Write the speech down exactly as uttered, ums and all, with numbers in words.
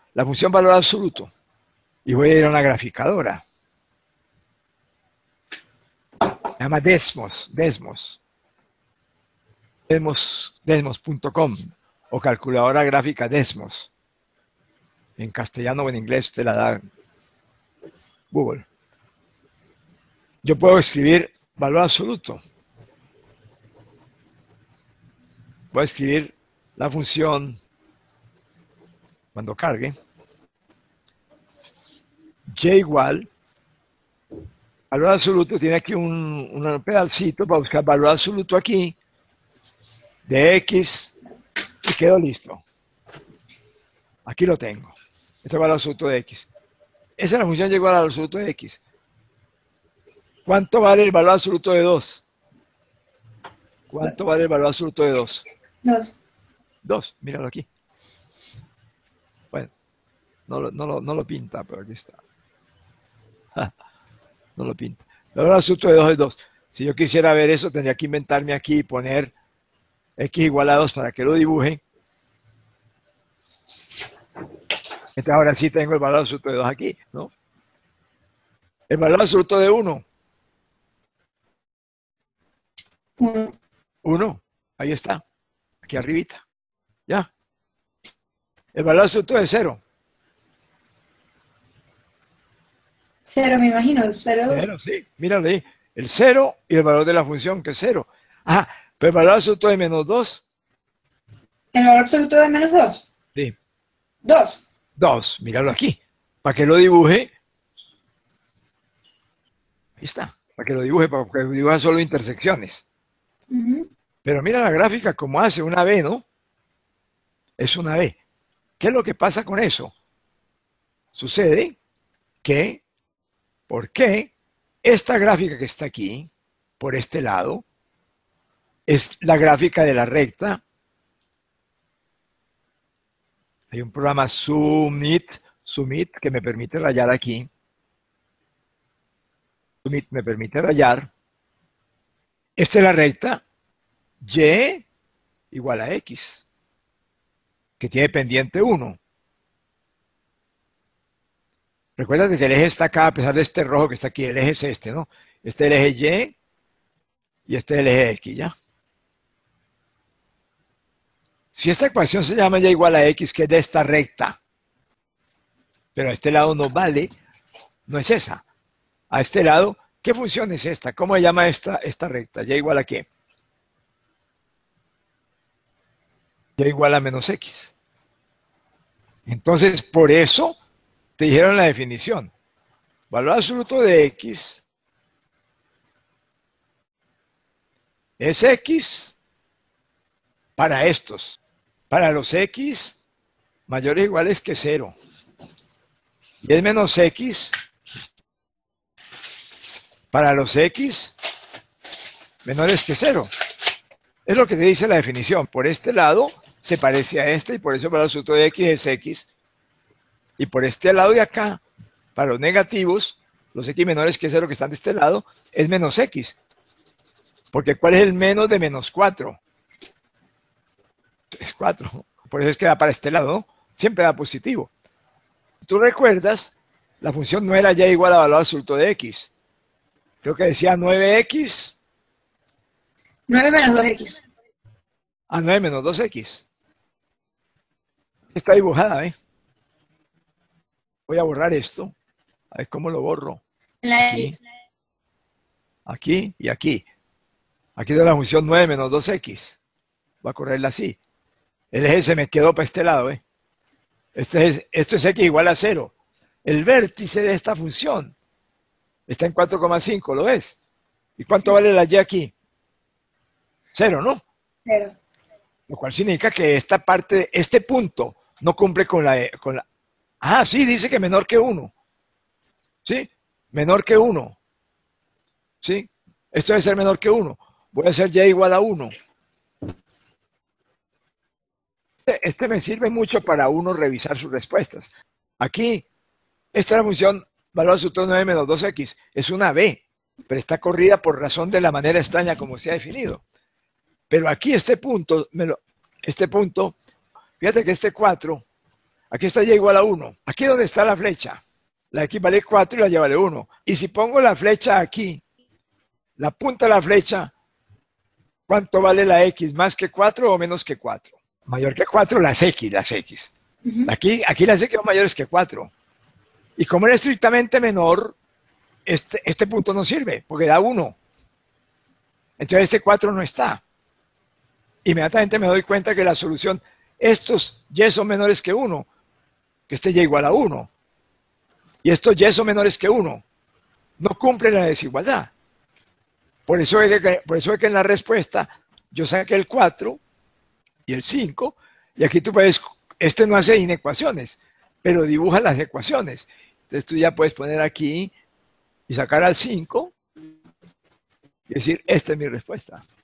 la función valor absoluto y voy a ir a una graficadora. Se llama Desmos, Desmos. Desmos, desmos punto com o calculadora gráfica Desmos. En castellano o en inglés te la da Google. Yo puedo escribir valor absoluto. Voy a escribir la función cuando cargue. Y igual, valor absoluto, tiene aquí un, un pedacito para buscar valor absoluto aquí de X y quedó listo. Aquí lo tengo. Este es el valor absoluto de X. Esa es la función y igual al valor absoluto de X. ¿Cuánto vale el valor absoluto de dos? ¿Cuánto vale el valor absoluto de dos? dos. dos, míralo aquí. Bueno, no lo, no lo, no lo pinta, pero aquí está. Ja, no lo pinta. El valor absoluto de dos es dos. Si yo quisiera ver eso, tendría que inventarme aquí y poner X igual a dos para que lo dibuje. Entonces ahora sí tengo el valor absoluto de dos aquí, ¿no? El valor absoluto de uno. uno. uno, ahí está. Aquí arribita. ¿Ya? El valor absoluto de cero. cero, me imagino. cero. Cero, sí. Míralo ahí. El cero y el valor de la función, que es cero. Ah, pero el valor absoluto de menos dos. El valor absoluto de menos dos. Sí. dos. dos, míralo aquí. Para que lo dibuje. Ahí está. Para que lo dibuje, para que dibuje solo intersecciones. Uh-huh. Pero mira la gráfica como hace una B, ¿no? Es una B. ¿Qué es lo que pasa con eso? Sucede que, ¿por qué? Esta gráfica que está aquí, por este lado, es la gráfica de la recta. Hay un programa Submit, Submit que me permite rayar aquí. Submit me permite rayar. Esta es la recta Y igual a X, que tiene pendiente uno. Recuerda que el eje está acá, a pesar de este rojo que está aquí, el eje es este, ¿no? Este es el eje Y y este es el eje X, ¿ya? Si esta ecuación se llama Y igual a X, que es de esta recta, pero a este lado no vale, no es esa. A este lado, ¿qué función es esta? ¿Cómo se llama esta, esta recta? ¿Y igual a qué? Y igual a menos X. Entonces, por eso te dijeron la definición. Valor absoluto de X es X para estos. Para los X mayores o iguales que cero. Y es menos X para los X menores que cero. Es lo que te dice la definición. Por este lado se parece a este y por eso el valor absoluto de X es X. Y por este lado de acá, para los negativos, los X menores que cero que están de este lado, es menos X. Porque ¿cuál es el menos de menos cuatro? Es cuatro. Por eso es que da para este lado, ¿no? Siempre da positivo. Tú recuerdas, la función no era Y igual a valor absoluto de X. Creo que decía nueve X. nueve menos dos X. Ah, nueve menos dos X. Está dibujada, ¿eh? Voy a borrar esto. A ver cómo lo borro. La Aquí, X. aquí y aquí. Aquí de la función nueve menos dos X. Voy a correrla así. El eje se me quedó para este lado, ¿eh? Este es, esto es X igual a cero. El vértice de esta función está en cuatro coma cinco, ¿lo ves? ¿Y cuánto vale la Y aquí? Cero, ¿no? Cero. Lo cual significa que esta parte, este punto, no cumple con la, con la... Ah, sí, dice que menor que uno. ¿Sí? Menor que uno. ¿Sí? Esto debe ser menor que uno. Voy a hacer Y igual a uno. Este, este me sirve mucho para uno revisar sus respuestas. Aquí, esta es la función valor absoluto nueve menos dos X. Es una B, pero está corrida por razón de la manera extraña como se ha definido. Pero aquí este punto, me lo, este punto, fíjate que este cuatro Aquí está y igual a uno. Aquí donde está la flecha, la x vale cuatro y la y vale uno. Y si pongo la flecha aquí, la punta de la flecha, ¿cuánto vale la x? ¿Más que cuatro o menos que cuatro? Mayor que cuatro, las x, las x. Uh-huh. Aquí, aquí las x son mayores que cuatro. Y como es estrictamente menor, este, este punto no sirve, porque da uno. Entonces este cuatro no está. Inmediatamente me doy cuenta que la solución, estos y son menores que uno, que este y igual a uno. Y estos y son menores que uno. No cumplen la desigualdad. Por eso, es que, por eso es que en la respuesta yo saqué el cuatro y el cinco, y aquí tú puedes, este no hace inecuaciones, pero dibuja las ecuaciones. Entonces tú ya puedes poner aquí y sacar al cinco y decir, esta es mi respuesta.